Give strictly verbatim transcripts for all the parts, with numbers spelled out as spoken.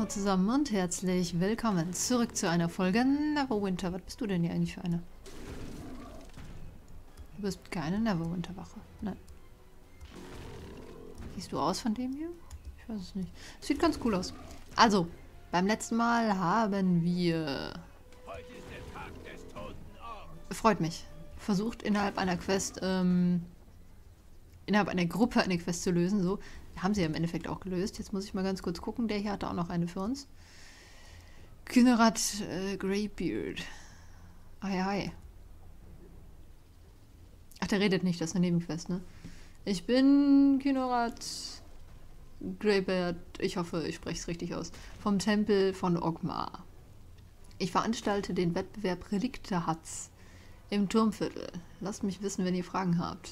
Hallo zusammen und herzlich willkommen zurück zu einer Folge Neverwinter. Was bist du denn hier eigentlich für eine? Du bist keine Neverwinter-Wache. Nein. Siehst du aus von dem hier? Ich weiß es nicht. Sieht ganz cool aus. Also, beim letzten Mal haben wir... Freut mich. Versucht innerhalb einer Quest, ähm... innerhalb einer Gruppe eine Quest zu lösen, so. Haben sie ja im Endeffekt auch gelöst. Jetzt muss ich mal ganz kurz gucken. Der hier hatte auch noch eine für uns. Kynerat äh, Greybeard. Hi, hi. Ach, der redet nicht, das ist eine Nebenquest, ne? Ich bin Kynerat Greybeard. Ich hoffe, ich spreche es richtig aus. Vom Tempel von Ogmar. Ich veranstalte den Wettbewerb Relikte Hatz im Turmviertel. Lasst mich wissen, wenn ihr Fragen habt.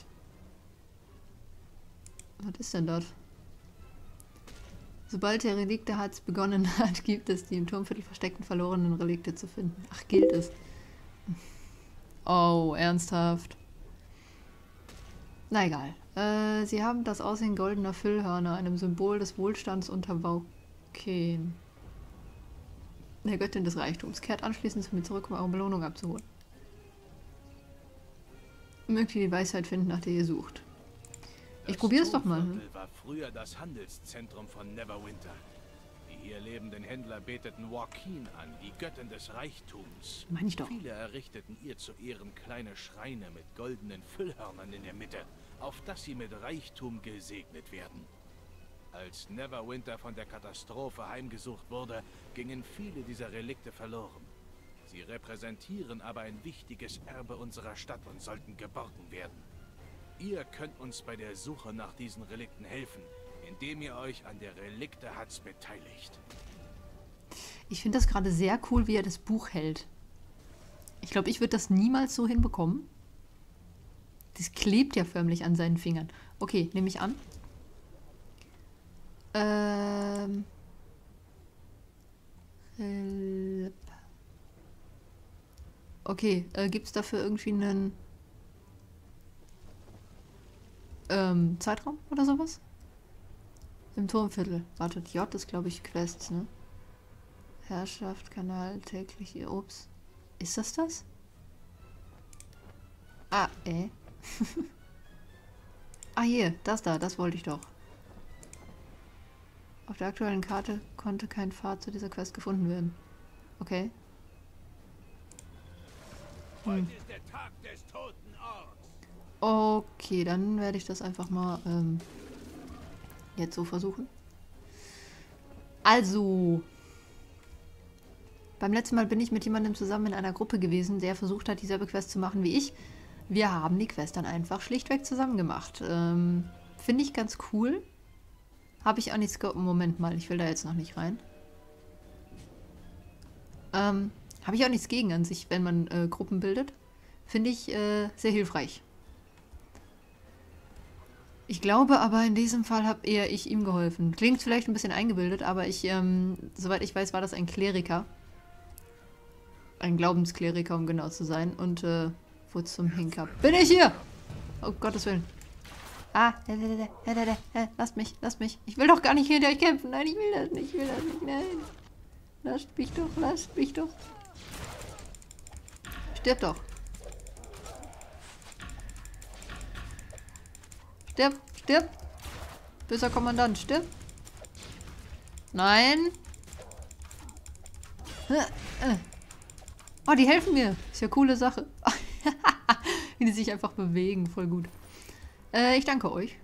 Was ist denn das? Sobald der Relikte Hatz begonnen hat, gibt es die im Turmviertel versteckten verlorenen Relikte zu finden. Ach, gilt es? Oh, ernsthaft? Na egal. Äh, sie haben das Aussehen goldener Füllhörner, einem Symbol des Wohlstands unter Vauken. Der Göttin des Reichtums. Kehrt anschließend zu mir zurück, um eure Belohnung abzuholen. Mögt ihr die Weisheit finden, nach der ihr sucht. Ich probier's doch mal. Hm? War früher das Handelszentrum von Neverwinter. Die hier lebenden Händler beteten Joaquin an, die Göttin des Reichtums. Meine ich doch. Viele errichteten ihr zu Ehren kleine Schreine mit goldenen Füllhörnern in der Mitte, auf dass sie mit Reichtum gesegnet werden. Als Neverwinter von der Katastrophe heimgesucht wurde, gingen viele dieser Relikte verloren. Sie repräsentieren aber ein wichtiges Erbe unserer Stadt und sollten geborgen werden. Ihr könnt uns bei der Suche nach diesen Relikten helfen, indem ihr euch an der Relikte Hatz beteiligt. Ich finde das gerade sehr cool, wie er das Buch hält. Ich glaube, ich würde das niemals so hinbekommen. Das klebt ja förmlich an seinen Fingern. Okay, nehme ich an. Ähm... Okay, äh, gibt es dafür irgendwie einen... Ähm, Zeitraum oder sowas? Im Turmviertel. Wartet, J ist, glaube ich, Quests, ne? Herrschaft, Kanal, täglich, ihr Obst. Ist das das? Ah, äh. Ah, hier, das da, das wollte ich doch. Auf der aktuellen Karte konnte kein Pfad zu dieser Quest gefunden werden. Okay. Hm. Heute ist der Tag des Toten Orks. Okay, dann werde ich das einfach mal ähm, jetzt so versuchen. Also, beim letzten Mal bin ich mit jemandem zusammen in einer Gruppe gewesen, der versucht hat, dieselbe Quest zu machen wie ich. Wir haben die Quest dann einfach schlichtweg zusammen gemacht. Ähm, Finde ich ganz cool. Habe ich auch nichts... Moment mal, ich will da jetzt noch nicht rein. Ähm, Habe ich auch nichts gegen an sich, wenn man äh, Gruppen bildet. Finde ich äh, sehr hilfreich. Ich glaube aber, in diesem Fall habe eher ich ihm geholfen. Klingt vielleicht ein bisschen eingebildet, aber ich, ähm, soweit ich weiß, war das ein Kleriker. Ein Glaubenskleriker, um genau zu sein. Und, äh, wo zum Henker bin ich hier? Oh, Gottes Willen. Ah, da, da, da, da, da, da. Lasst mich, lasst mich. Ich will doch gar nicht hinter euch kämpfen. Nein, ich will das nicht, ich will das nicht, nein. Lasst mich doch, lasst mich doch. Stirb doch. Stirb, stirb. Böser Kommandant, stirb. Nein. Oh, die helfen mir. Ist ja coole Sache. Wie die sich einfach bewegen, voll gut. Äh, ich danke euch.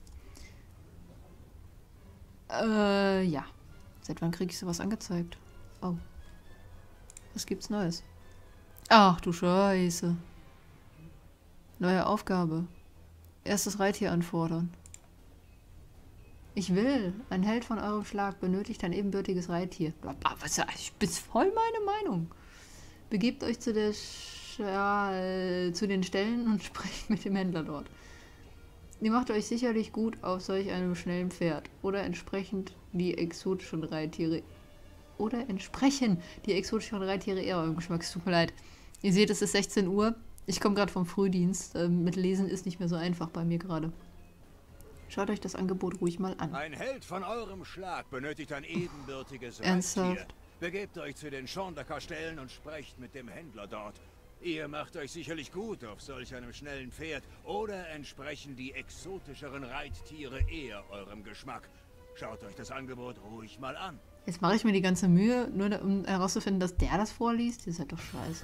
Äh, ja. Seit wann kriege ich sowas angezeigt? Oh. Was gibt's Neues? Ach du Scheiße. Neue Aufgabe. Erstes Reittier anfordern. Ich will. Ein Held von eurem Schlag benötigt ein ebenbürtiges Reittier. Was, ich bin voll meine Meinung. Begebt euch zu, der Sch äh, zu den Stellen und sprecht mit dem Händler dort. Ihr macht euch sicherlich gut auf solch einem schnellen Pferd. Oder entsprechend die exotischen Reittiere. Oder entsprechen die exotischen Reittiere eher eurem Geschmack. Es tut mir leid. Ihr seht, es ist sechzehn Uhr. Ich komme gerade vom Frühdienst. Ähm, mit Lesen ist nicht mehr so einfach bei mir gerade. Schaut euch das Angebot ruhig mal an. Ein Held von eurem Schlag benötigt ein ebenbürtiges Ernsthaft? Reittier. Begebt euch zu den Schorndacker-Stellen und sprecht mit dem Händler dort. Ihr macht euch sicherlich gut auf solch einem schnellen Pferd oder entsprechen die exotischeren Reittiere eher eurem Geschmack. Schaut euch das Angebot ruhig mal an. Jetzt mache ich mir die ganze Mühe, nur um herauszufinden, dass der das vorliest. Ihr seid doch scheiße.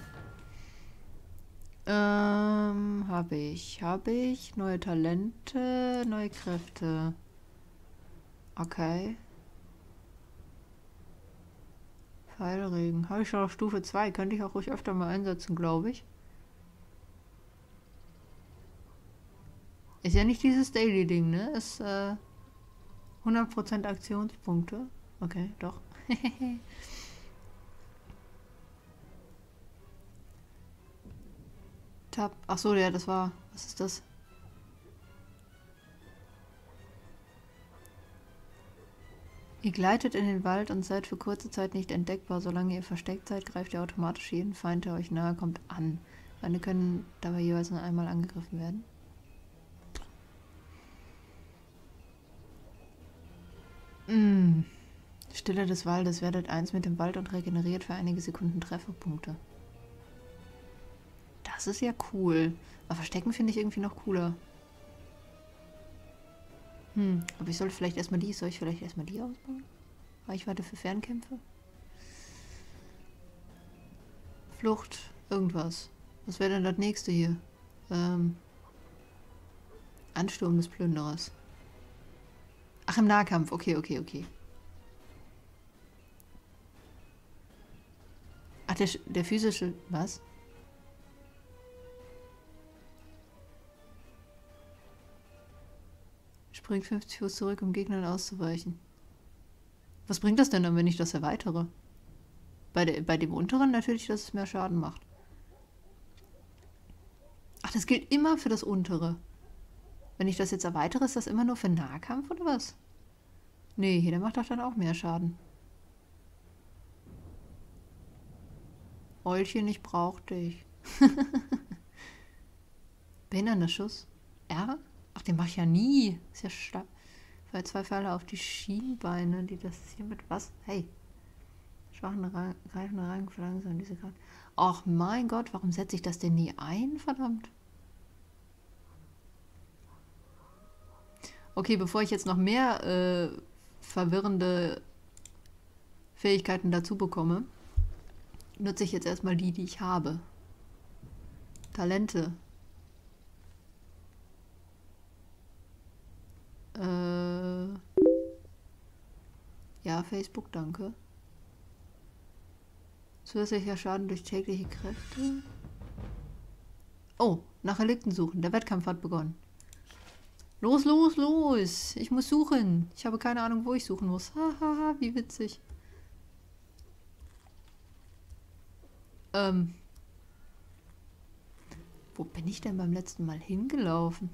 Ähm, habe ich, habe ich. Neue Talente, neue Kräfte. Okay. Pfeilregen. Habe ich schon auf Stufe zwei. Könnte ich auch ruhig öfter mal einsetzen, glaube ich. Ist ja nicht dieses Daily-Ding, ne? Ist äh, hundert Prozent Aktionspunkte. Okay, doch. Tab. Ach so, ja, das war... Was ist das? Ihr gleitet in den Wald und seid für kurze Zeit nicht entdeckbar. Solange ihr versteckt seid, greift ihr automatisch jeden Feind, der euch nahe kommt, an. Feinde können dabei jeweils nur einmal angegriffen werden. Mm. Stille des Waldes. Werdet eins mit dem Wald und regeneriert für einige Sekunden Trefferpunkte. Das ist ja cool. Aber Verstecken finde ich irgendwie noch cooler. Hm, aber ich sollte vielleicht erstmal die, soll ich vielleicht erstmal die ausbauen? Reichweite für Fernkämpfe? Flucht, irgendwas. Was wäre denn das nächste hier? Ähm, Ansturm des Plünderers. Ach, im Nahkampf. Okay, okay, okay. Ach, der, der physische... Was? Springt fünfzig Fuß zurück, um Gegnern auszuweichen. Was bringt das denn dann, wenn ich das erweitere? Bei, der, bei dem unteren natürlich, dass es mehr Schaden macht. Ach, das gilt immer für das untere. Wenn ich das jetzt erweitere, ist das immer nur für Nahkampf oder was? Nee, hier, der macht doch dann auch mehr Schaden. Eulchen, ich brauch dich. Behindernder Schuss. R? Ach, den mach ich ja nie. Ist ja stark. Weil zwei Pfeile auf die Schienbeine, die das hier mit was? Hey. Schwachen Rang, greifende Rang verlangsamen diese Karte. Ach mein Gott, warum setze ich das denn nie ein? Verdammt. Okay, bevor ich jetzt noch mehr äh, verwirrende Fähigkeiten dazu bekomme, nutze ich jetzt erstmal die, die ich habe. Talente. Äh, ja, Facebook, danke. Zusätzlicher Schaden durch tägliche Kräfte. Oh, nach Relikten suchen. Der Wettkampf hat begonnen. Los, los, los! Ich muss suchen. Ich habe keine Ahnung, wo ich suchen muss. Hahaha, wie witzig. Ähm. Wo bin ich denn beim letzten Mal hingelaufen?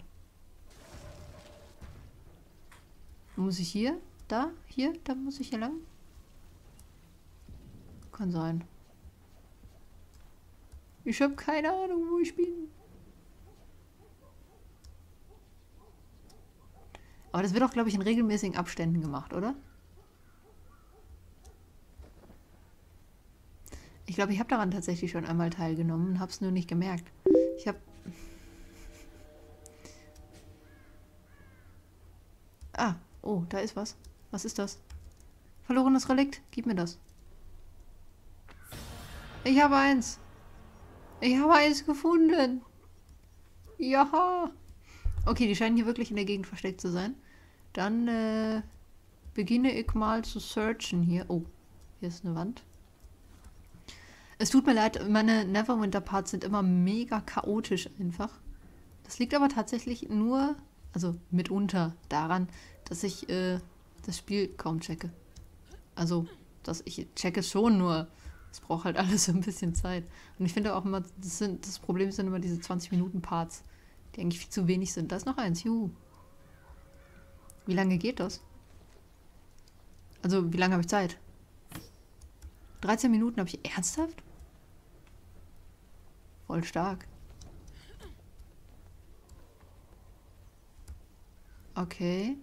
Muss ich hier? Da? Hier? Da muss ich hier lang? Kann sein. Ich habe keine Ahnung, wo ich bin. Aber das wird auch, glaube ich, in regelmäßigen Abständen gemacht, oder? Ich glaube, ich habe daran tatsächlich schon einmal teilgenommen und habe es nur nicht gemerkt. Ich habe... Ah, oh, da ist was. Was ist das? Verlorenes Relikt. Gib mir das. Ich habe eins. Ich habe eins gefunden. Ja. Okay, die scheinen hier wirklich in der Gegend versteckt zu sein. Dann äh, beginne ich mal zu searchen hier. Oh, hier ist eine Wand. Es tut mir leid, meine Neverwinter-Parts sind immer mega chaotisch einfach. Das liegt aber tatsächlich nur, also mitunter daran, dass ich äh, das Spiel kaum checke. Also, dass ich checke es schon, nur es braucht halt alles so ein bisschen Zeit. Und ich finde auch immer, das, sind, das Problem sind immer diese zwanzig Minuten Parts, die eigentlich viel zu wenig sind. Da ist noch eins, juhu. Wie lange geht das? Also, wie lange habe ich Zeit? dreizehn Minuten habe ich ernsthaft? Voll stark. Okay.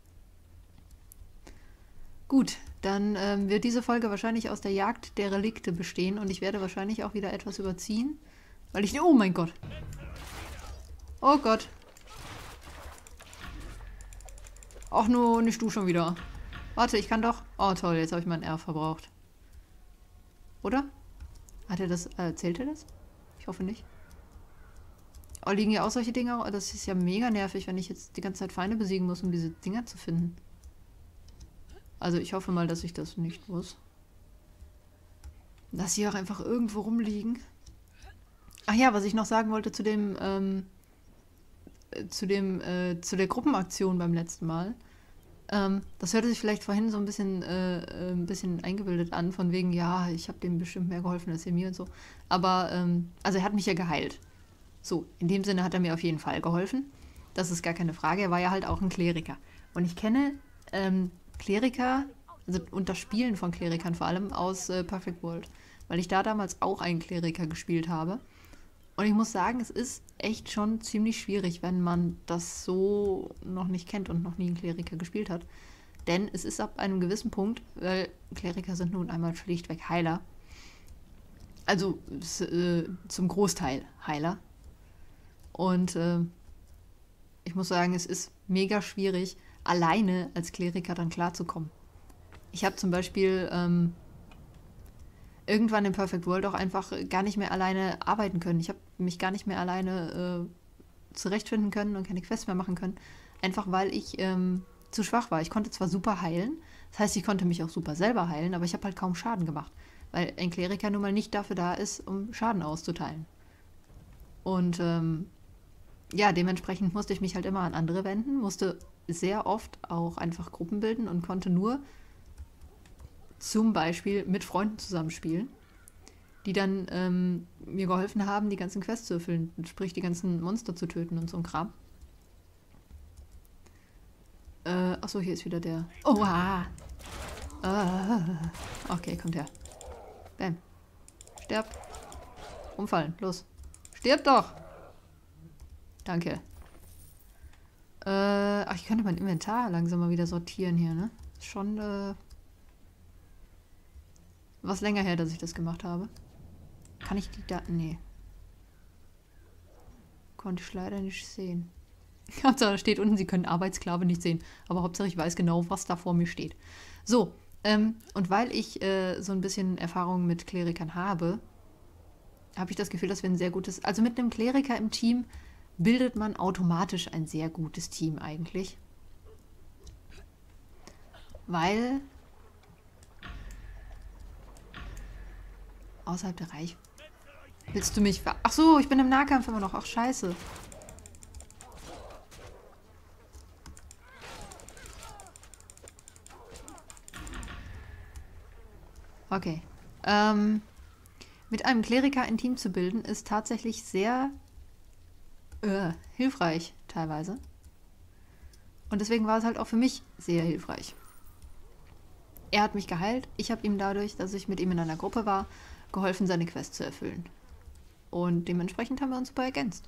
Gut, dann ähm, wird diese Folge wahrscheinlich aus der Jagd der Relikte bestehen und ich werde wahrscheinlich auch wieder etwas überziehen, weil ich... Oh mein Gott. Oh Gott. Ach nur, nicht du schon wieder. Warte, ich kann doch... Oh toll, jetzt habe ich mein R verbraucht. Oder? Hat er das... Äh, zählt er das? Ich hoffe nicht. Oh, liegen ja auch solche Dinger? Das ist ja mega nervig, wenn ich jetzt die ganze Zeit Feinde besiegen muss, um diese Dinger zu finden. Also ich hoffe mal, dass ich das nicht muss. Dass sie auch einfach irgendwo rumliegen. Ach ja, was ich noch sagen wollte zu dem, ähm, zu dem, äh, zu der Gruppenaktion beim letzten Mal. Ähm, das hörte sich vielleicht vorhin so ein bisschen, äh, ein bisschen eingebildet an, von wegen, ja, ich habe dem bestimmt mehr geholfen als er mir und so. Aber, ähm, also er hat mich ja geheilt. So, in dem Sinne hat er mir auf jeden Fall geholfen. Das ist gar keine Frage. Er war ja halt auch ein Kleriker. Und ich kenne ähm, Kleriker, also und das Spielen von Klerikern vor allem aus äh, Perfect World. Weil ich da damals auch einen Kleriker gespielt habe. Und ich muss sagen, es ist echt schon ziemlich schwierig, wenn man das so noch nicht kennt und noch nie einen Kleriker gespielt hat. Denn es ist ab einem gewissen Punkt, weil Kleriker sind nun einmal schlichtweg Heiler. Also äh, zum Großteil Heiler. Und äh, ich muss sagen, es ist mega schwierig, alleine als Kleriker dann klarzukommen. Ich habe zum Beispiel ähm, irgendwann in Perfect World auch einfach gar nicht mehr alleine arbeiten können. Ich habe mich gar nicht mehr alleine äh, zurechtfinden können und keine Quests mehr machen können. Einfach weil ich ähm, zu schwach war. Ich konnte zwar super heilen, das heißt, ich konnte mich auch super selber heilen, aber ich habe halt kaum Schaden gemacht. Weil ein Kleriker nun mal nicht dafür da ist, um Schaden auszuteilen. Und ähm, ja, dementsprechend musste ich mich halt immer an andere wenden, musste sehr oft auch einfach Gruppen bilden und konnte nur zum Beispiel mit Freunden zusammenspielen, die dann ähm, mir geholfen haben, die ganzen Quests zu erfüllen, sprich die ganzen Monster zu töten und so ein Kram. Äh, achso, hier ist wieder der... Oh, ah. ah. Okay, kommt her. Bam. Sterb. Umfallen, los. Stirb doch! Danke. Äh, ach, ich könnte mein Inventar langsam mal wieder sortieren hier, ne? Ist schon, äh... was länger her, dass ich das gemacht habe. Kann ich die Daten... Nee. Konnte ich leider nicht sehen. Hauptsache, da steht unten, Sie können Arbeitssklave nicht sehen. Aber Hauptsache, ich weiß genau, was da vor mir steht. So, ähm, und weil ich äh, so ein bisschen Erfahrung mit Klerikern habe, habe ich das Gefühl, dass wir ein sehr gutes... Also mit einem Kleriker im Team bildet man automatisch ein sehr gutes Team eigentlich. Weil... Außerhalb der Reich... Willst du mich ver... Ach so, ich bin im Nahkampf immer noch. Ach, scheiße. Okay. Ähm... Mit einem Kleriker ein Team zu bilden, ist tatsächlich sehr äh, hilfreich teilweise. Und deswegen war es halt auch für mich sehr hilfreich. Er hat mich geheilt. Ich habe ihm dadurch, dass ich mit ihm in einer Gruppe war, geholfen, seine Quest zu erfüllen. Und dementsprechend haben wir uns super ergänzt.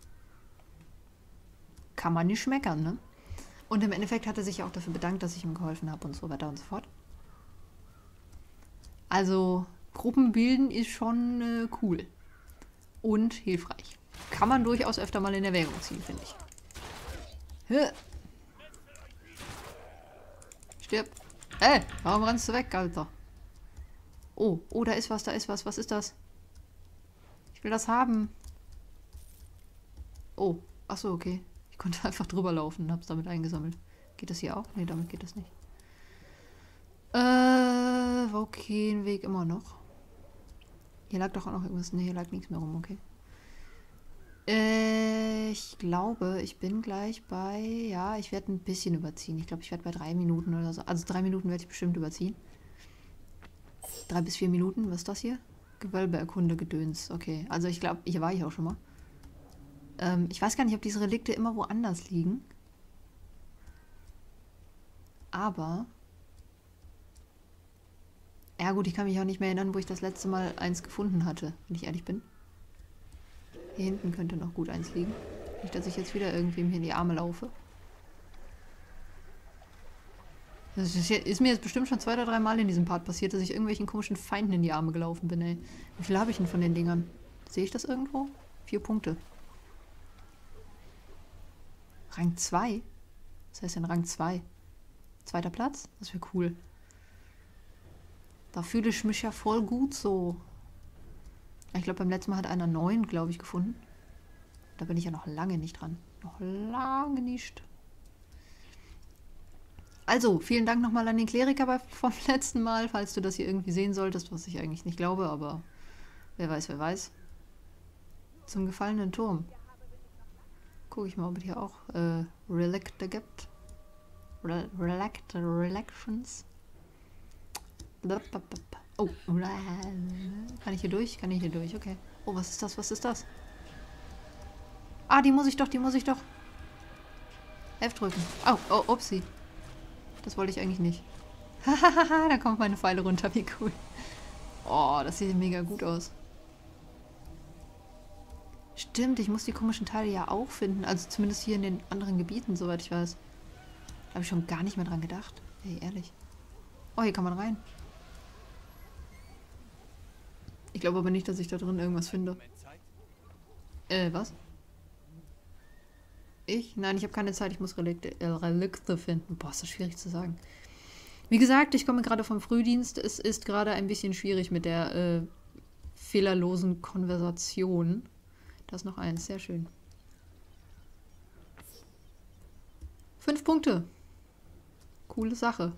Kann man nicht schmeckern, ne? Und im Endeffekt hat er sich auch dafür bedankt, dass ich ihm geholfen habe und so weiter und so fort. Also... Gruppen bilden ist schon äh, cool. Und hilfreich. Kann man durchaus öfter mal in Erwägung ziehen, finde ich. Hä? Stirb. Ey, warum rennst du weg, Alter? Oh, oh, da ist was, da ist was. Was ist das? Ich will das haben. Oh, achso, okay. Ich konnte einfach drüber laufen und hab's damit eingesammelt. Geht das hier auch? Nee, damit geht das nicht. Äh, okay, ein Weg immer noch. Hier lag doch auch noch irgendwas. Ne, hier lag nichts mehr rum, okay. Äh, ich glaube, ich bin gleich bei... Ja, ich werde ein bisschen überziehen. Ich glaube, ich werde bei drei Minuten oder so. Also drei Minuten werde ich bestimmt überziehen. Drei bis vier Minuten. Was ist das hier? Gewölbeerkunde Gedöns. Okay, also ich glaube, hier war ich auch schon mal. Ähm, ich weiß gar nicht, ob diese Relikte immer woanders liegen. Aber... Ja gut, ich kann mich auch nicht mehr erinnern, wo ich das letzte Mal eins gefunden hatte, wenn ich ehrlich bin. Hier hinten könnte noch gut eins liegen. Nicht, dass ich jetzt wieder irgendwem hier in die Arme laufe. Das ist, ist mir jetzt bestimmt schon zwei oder drei Mal in diesem Part passiert, dass ich irgendwelchen komischen Feinden in die Arme gelaufen bin, ey. Wie viel habe ich denn von den Dingern? Sehe ich das irgendwo? Vier Punkte. Rang zwei? Was heißt denn Rang zwei? Zweiter Platz? Das wäre cool. Da fühle ich mich ja voll gut so. Ich glaube, beim letzten Mal hat einer neun, glaube ich, gefunden. Da bin ich ja noch lange nicht dran. Noch lange nicht. Also, vielen Dank nochmal an den Kleriker vom letzten Mal, falls du das hier irgendwie sehen solltest, was ich eigentlich nicht glaube, aber wer weiß, wer weiß. Zum gefallenen Turm. Gucke ich mal, ob es hier auch äh, Relikte gibt. Re Relikte, Relections. Oh, kann ich hier durch? Kann ich hier durch, okay. Oh, was ist das? Was ist das? Ah, die muss ich doch, die muss ich doch. F drücken. Oh, oh, upsie. Das wollte ich eigentlich nicht. Hahaha, da kommt meine Pfeile runter, wie cool. Oh, das sieht mega gut aus. Stimmt, ich muss die komischen Teile ja auch finden. Also zumindest hier in den anderen Gebieten, soweit ich weiß. Da habe ich schon gar nicht mehr dran gedacht. Ey, ehrlich. Oh, hier kann man rein. Ich glaube aber nicht, dass ich da drin irgendwas finde. Äh, was? Ich? Nein, ich habe keine Zeit. Ich muss Relikte, äh, Relikte finden. Boah, ist das schwierig zu sagen. Wie gesagt, ich komme gerade vom Frühdienst. Es ist gerade ein bisschen schwierig mit der äh, fehlerlosen Konversation. Da ist noch eins. Sehr schön. Fünf Punkte. Coole Sache.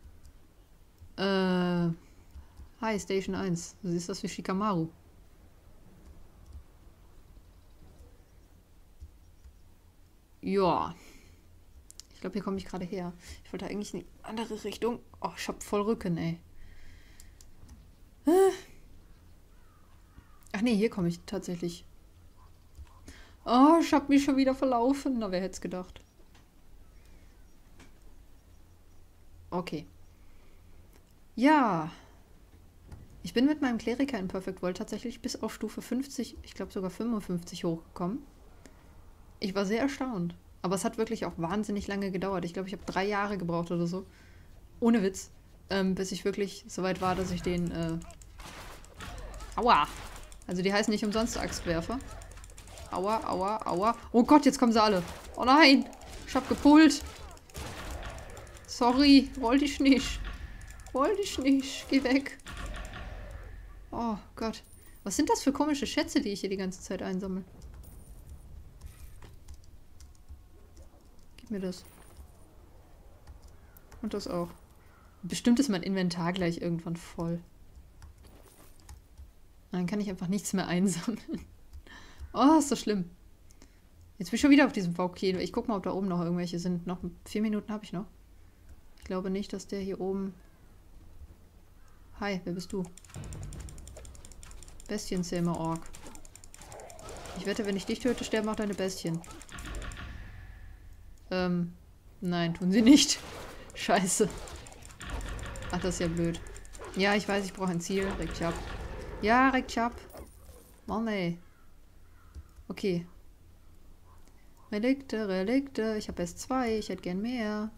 Äh... Hi, Station eins. Du siehst das wie Shikamaru. Ja. Ich glaube, hier komme ich gerade her. Ich wollte eigentlich in die andere Richtung. Oh, ich hab voll Rücken, ey. Ach nee, hier komme ich tatsächlich. Oh, ich habe mich schon wieder verlaufen. Na, wer hätte es gedacht? Okay. Ja. Ich bin mit meinem Kleriker in Perfect World tatsächlich bis auf Stufe fünfzig, ich glaube sogar fünfundfünfzig hochgekommen. Ich war sehr erstaunt. Aber es hat wirklich auch wahnsinnig lange gedauert. Ich glaube, ich habe drei Jahre gebraucht oder so. Ohne Witz. Ähm, bis ich wirklich so weit war, dass ich den... Äh Aua! Also die heißen nicht umsonst Axtwerfer. Aua, aua, aua. Oh Gott, jetzt kommen sie alle. Oh nein! Ich hab gepult. Sorry, wollte ich nicht. Wollte ich nicht. Geh weg. Oh Gott. Was sind das für komische Schätze, die ich hier die ganze Zeit einsammle? Gib mir das. Und das auch. Bestimmt ist mein Inventar gleich irgendwann voll. Dann kann ich einfach nichts mehr einsammeln. Oh, ist das schlimm. Jetzt bin ich schon wieder auf diesem Vulkan. Ich guck mal, ob da oben noch irgendwelche sind. Noch vier Minuten habe ich noch. Ich glaube nicht, dass der hier oben... Hi, wer bist du? Bestienzähmer Ork. Ich wette, wenn ich dich töte, sterben auch deine Bestien. Ähm, nein, tun sie nicht. Scheiße. Ach, das ist ja blöd. Ja, ich weiß, ich brauche ein Ziel. Rekchap. Ja, Rekchap. Mann, ey. Okay. Relikte, Relikte. Ich habe erst zwei. Ich hätte gern mehr.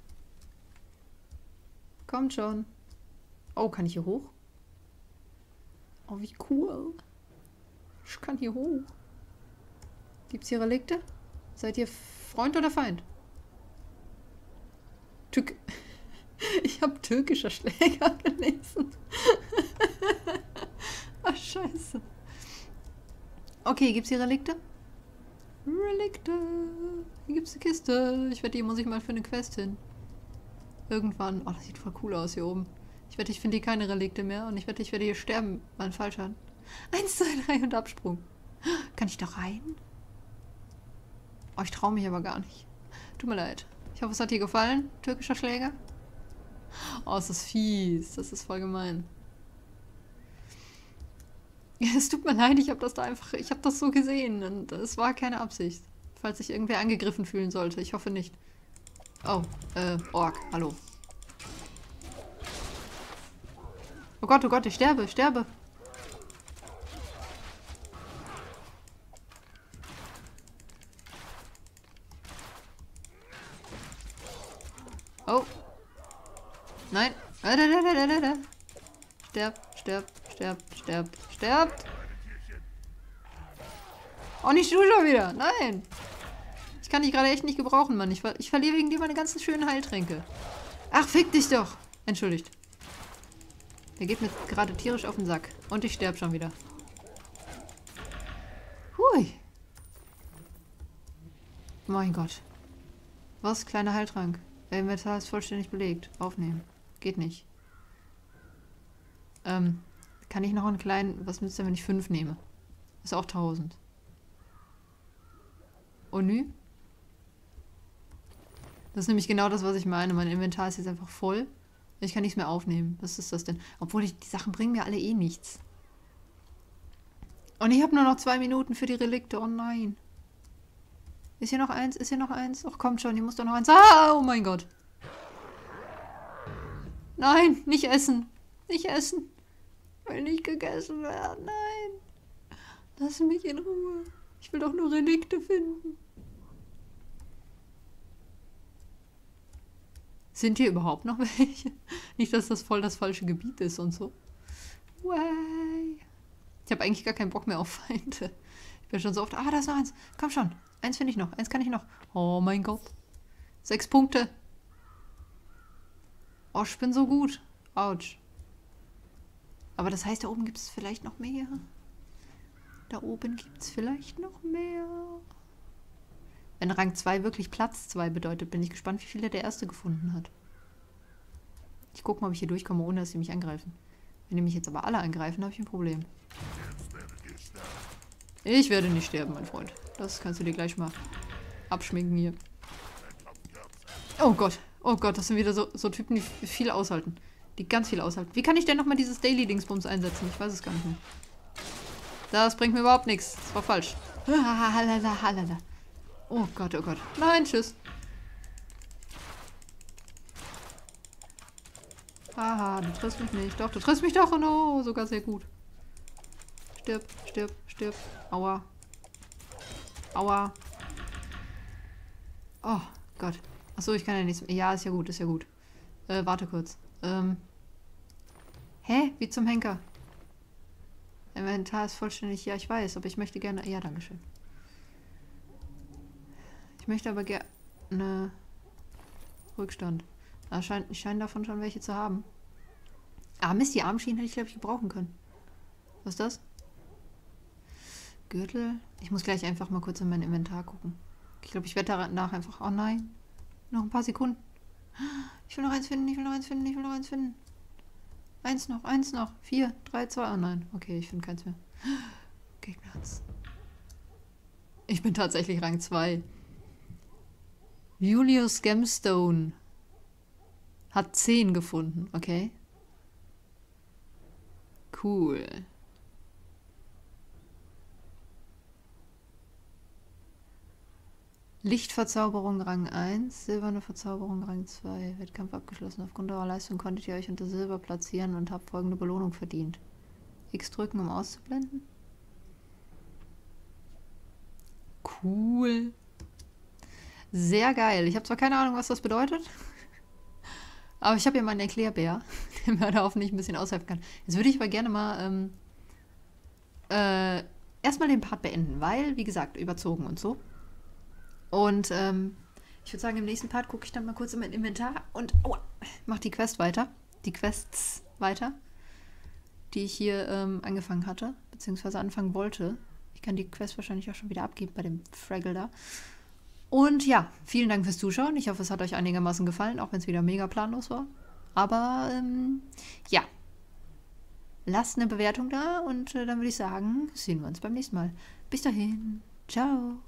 Kommt schon. Oh, kann ich hier hoch? Oh, wie cool. Ich kann hier hoch. Gibt's hier Relikte? Seid ihr Freund oder Feind? Türk... Ich habe türkischer Schläger gelesen. Ach, scheiße. Okay, gibt's hier Relikte? Relikte. Hier gibt's eine Kiste. Ich wette, hier muss ich mal für eine Quest hin. Irgendwann. Oh, das sieht voll cool aus hier oben. Ich wette, ich finde hier keine Relikte mehr. Und ich wette, ich werde hier sterben. Mein Fallschaden. Eins, zwei, drei und Absprung. Kann ich da rein? Oh, ich traue mich aber gar nicht. Tut mir leid. Ich hoffe, es hat dir gefallen. Türkischer Schläger. Oh, es ist fies. Das ist voll gemein. Es tut mir leid, ich habe das da einfach... Ich habe das so gesehen. Und es war keine Absicht. Falls sich irgendwer angegriffen fühlen sollte. Ich hoffe nicht. Oh, äh, Ork. Hallo. Oh Gott, oh Gott, ich sterbe, ich sterbe. Oh. Sterb, sterb, sterb, sterb, sterb. Oh, nicht du schon wieder. Nein. Ich kann dich gerade echt nicht gebrauchen, Mann. Ich, ver ich verliere wegen dir meine ganzen schönen Heiltränke. Ach, fick dich doch. Entschuldigt. Der geht mir gerade tierisch auf den Sack. Und ich sterbe schon wieder. Hui. Mein Gott. Was? Kleiner Heiltrank. Der Inventar ist vollständig belegt. Aufnehmen. Geht nicht. Ähm, kann ich noch einen kleinen... Was nützt denn, wenn ich fünf nehme? Ist auch tausend. Onü? Das ist nämlich genau das, was ich meine. Mein Inventar ist jetzt einfach voll. Ich kann nichts mehr aufnehmen. Was ist das denn? Obwohl, ich, die Sachen bringen mir alle eh nichts. Und ich habe nur noch zwei Minuten für die Relikte. Oh nein. Ist hier noch eins? Ist hier noch eins? Ach, kommt schon. Hier muss doch noch eins. Ah, oh mein Gott. Nein, nicht essen. Nicht essen. Ich will nicht gegessen werden. Nein. Lass mich in Ruhe. Ich will doch nur Relikte finden. Sind hier überhaupt noch welche? Nicht, dass das voll das falsche Gebiet ist und so. Way. Ich habe eigentlich gar keinen Bock mehr auf Feinde. Ich bin schon so oft... Ah, da ist noch eins. Komm schon. Eins finde ich noch. Eins kann ich noch. Oh mein Gott. Sechs Punkte. Oh, ich bin so gut. Autsch. Aber das heißt, da oben gibt es vielleicht noch mehr. Da oben gibt es vielleicht noch mehr. Wenn Rang zwei wirklich Platz zwei bedeutet, bin ich gespannt, wie viele der Erste gefunden hat. Ich gucke mal, ob ich hier durchkomme, ohne dass sie mich angreifen. Wenn die mich jetzt aber alle angreifen, habe ich ein Problem. Ich werde nicht sterben, mein Freund. Das kannst du dir gleich mal abschminken hier. Oh Gott. Oh Gott, das sind wieder so, so Typen, die viel aushalten. Die ganz viel aushalten. Wie kann ich denn nochmal dieses Daily-Dingsbums einsetzen? Ich weiß es gar nicht mehr. Das bringt mir überhaupt nichts. Das war falsch. Oh Gott, oh Gott. Nein, tschüss. Haha, du triffst mich nicht. Doch, du triffst mich doch. Oh no, sogar sehr gut. Stirb, stirb, stirb. Aua. Aua. Oh Gott. Achso, ich kann ja nichts mehr. Ja, ist ja gut, ist ja gut. Äh, warte kurz. Ähm. Hä? Wie zum Henker? Inventar ist vollständig. Ja, ich weiß, aber ich möchte gerne... Ja, dankeschön. Ich möchte aber gerne... Rückstand. Ah, schein, ich scheine davon schon welche zu haben. Ah, Mist, die Armschienen hätte ich, glaube ich, gebrauchen können. Was ist das? Gürtel. Ich muss gleich einfach mal kurz in mein Inventar gucken. Ich glaube, ich werde danach einfach... Oh nein. Noch ein paar Sekunden. Ich will noch eins finden, ich will noch eins finden, ich will noch eins finden. Eins noch, eins noch. Vier, drei, zwei. Oh nein. Okay, ich finde keins mehr. Gegner's. Ich bin tatsächlich Rang zwei. Julius Gemstone hat zehn gefunden. Okay. Cool. Lichtverzauberung Rang eins, silberne Verzauberung Rang zwei. Wettkampf abgeschlossen. Aufgrund eurer Leistung konntet ihr euch unter Silber platzieren und habt folgende Belohnung verdient. X drücken, um auszublenden. Cool. Sehr geil. Ich habe zwar keine Ahnung, was das bedeutet, aber ich habe ja meinen Erklärbär, der mir da hoffentlich ein bisschen aushelfen kann. Jetzt würde ich aber gerne mal ähm, äh, erstmal den Part beenden, weil, wie gesagt, überzogen und so. Und ähm, ich würde sagen, im nächsten Part gucke ich dann mal kurz in mein Inventar und aua, mach die Quest weiter. Die Quests weiter, die ich hier ähm, angefangen hatte, beziehungsweise anfangen wollte. Ich kann die Quest wahrscheinlich auch schon wieder abgeben bei dem Fraggle da. Und ja, vielen Dank fürs Zuschauen. Ich hoffe, es hat euch einigermaßen gefallen, auch wenn es wieder mega planlos war. Aber ähm, ja, lasst eine Bewertung da und äh, dann würde ich sagen, sehen wir uns beim nächsten Mal. Bis dahin, ciao.